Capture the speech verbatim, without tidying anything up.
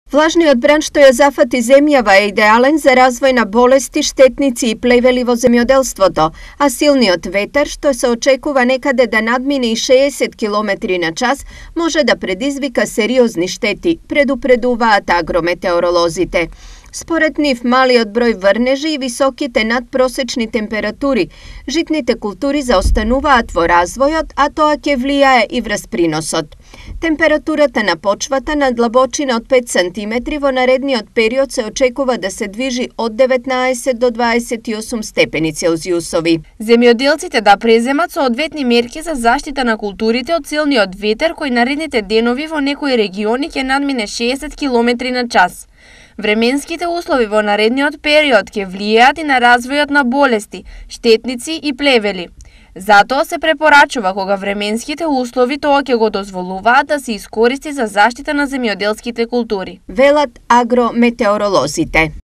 Влажниот бран што ја зафати земјава е идеален за развој на болести, штетници и плевели во земјоделството, а силниот ветер, што се очекува некаде да надмине и шеесет километри на час, може да предизвика сериозни штети, предупредуваат агрометеоролозите. Според нив, малиот број врнежи и високите надпросечни температури, житните култури заостануваат во развојот, а тоа ќе влијае и врз приносот. Температурата на почвата на длабочина од пет сантиметри во наредниот период се очекува да се движи од деветнаесет до дваесет и осум степени Целзиусови. Земјоделците да преземат соодветни мерки за заштита на културите од силниот ветер кој наредните денови во некои региони ќе надмине шеесет километри на час. Временските услови во наредниот период ќе влијаат и на развојот на болести, штетници и плевели. Затоа се препорачува кога временските услови тоа ќе го дозволуваат да се искористи за заштита на земјоделските култури, велат агрометеоролозите.